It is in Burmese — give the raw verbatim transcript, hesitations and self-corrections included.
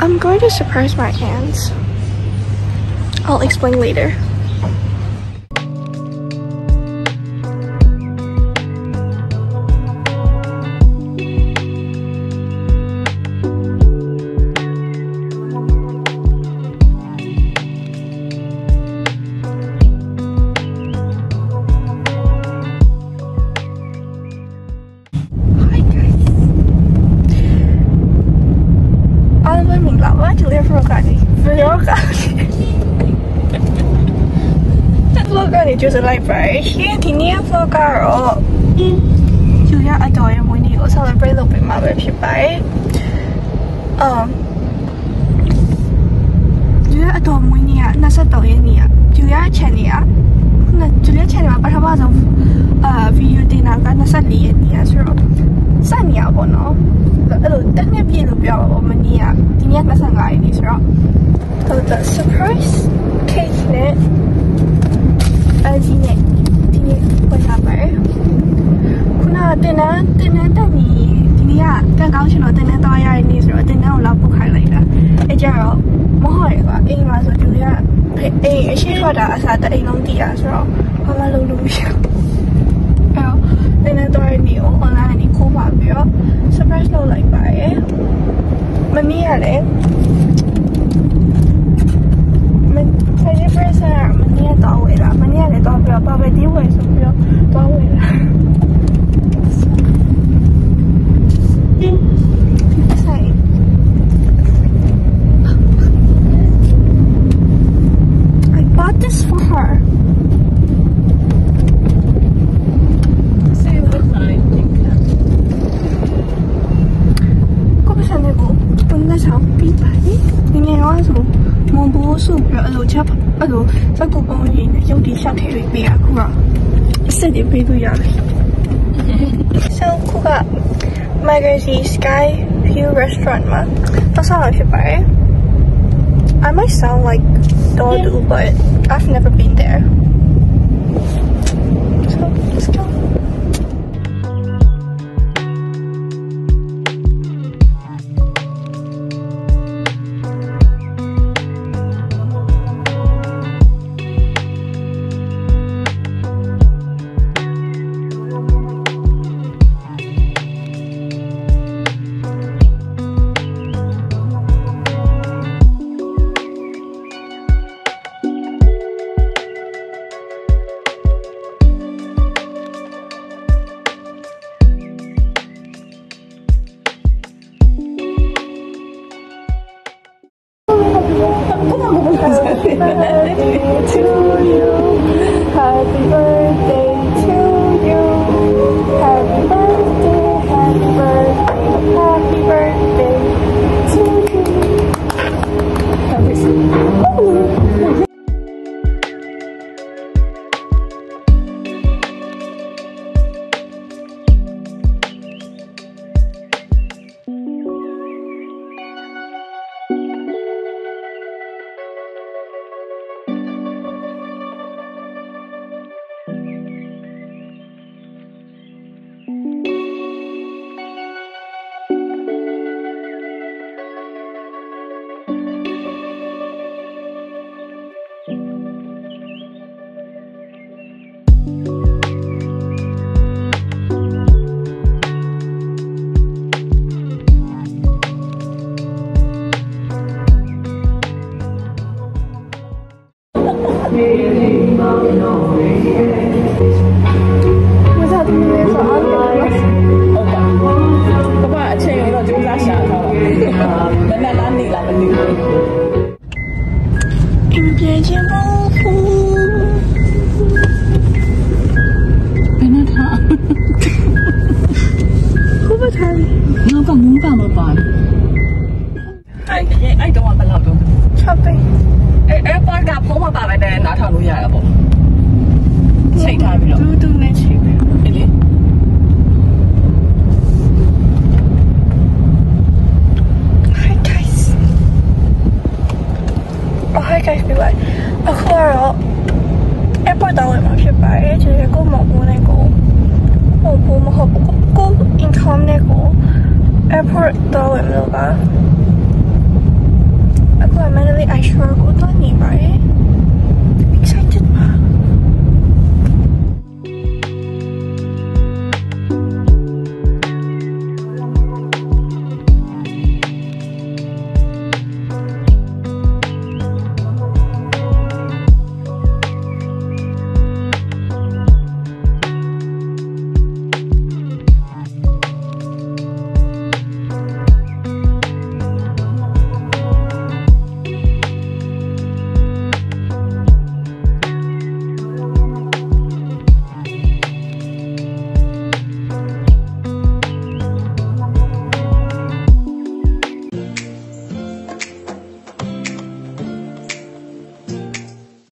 I'm going to surprise my aunts. I'll explain later. Vlog 就是လိုက်ပါတယ်ရှင်ဒီနေ့ vlog ကတော့ယူရအတော်ရဲ့မွေးနေ့ကို celebrate လုပ်ပေးမှာပဲဖြစ်ပါတယ်။အမ်ယူရအတော်မွေးနေ့က၂၃ရက်နေ့ကယူရ channel ကခုနယူရ channel မှာပထမဆုံးအာ video တင်တာက၂၄ရက်နေ့ကဆိုတော့စနေရပေါ့နော်။အဲ့လိုတစ်နှစ်ပြည့်လို့ပြောပါမနေ့ကဒီနေ့၂၅ရက်နေ့ဆိုတော့ဟုတ်တယ် surprise cake နဲ့အဲ့ဒီနေ့ဒီနေ့ဝင်လာပါတယ်ခုနတင်နန်းတင်နန်းတက်ပြီးဒီနေ့ကကန်ကောင်းရှင်တော့တင်နန်းသွားရတဲ့နေ့ဆိုတော့တင်နန်းကိုလောက်ပုတ်ခိုင်းလိုက်တာအဲ့ကြတော့မဟုတ်ရကွာအိမ်မှာဆိုသူကအိမ်အရှိထွက်တာအစားတအိမ်လုံးတည်ရဆိုတော့ဘာမှလုပ်လို့မရအဲ့တော့တင်နန်းသွားရတဲ့နေ့ကို online ကနေခိုးပါပြီးတော့ surprise လုပ်လိုက်ပါတယ်မနေ့ကလည်းSaya perasa mania tahu lah, mania le tahu berapa beti wei sebelum tahu lah. Saya, I bought this for her. Say what I think. Kau pesan aku, tunggu sampai pagi. Ini orang tu.မဘိုးဆိုပြီးတော့အဲ့လိုချက်အဲ့လိုစက်ကူပုံရင်းနဲ့ရုပ်တည်ရှောက်ထည့်ပေးပေးရခုတော့အစ်စ်တွေပေးလို့ရတယ် So ခုက Magazine Sky View Restaurant မှာတော့ဆောင်းဖြစ်ပါတယ် I might sound like Dodu but I've never been there So let's go Happy birthday to you. Happy birthday to you. Happy birthday, happy birthday, happy birthday to you. I don't want to love you. Shopping. Airport ကဖုန်းမပါပဲနဲ့နားထောင်လို့ရရပေါ့ချိန်ထားပြီးတော့တူတူနဲ့ချိန်ပြီးအေးလေ Hi guys. Oh hi guys ပြပါအခုတော့ airport တောင်းဝင်မှာဖြစ်ပါတယ်ဒီကိုမဟုတ်ဘူးနဲ့ကိုဟုတ်ဘူးမဟုတ်ဘူးကို income နဲ့ကို airport တောင်းဝင်လို့ပါဟိုကမန္တလေး iShore ကိုသွားနေပါတယ်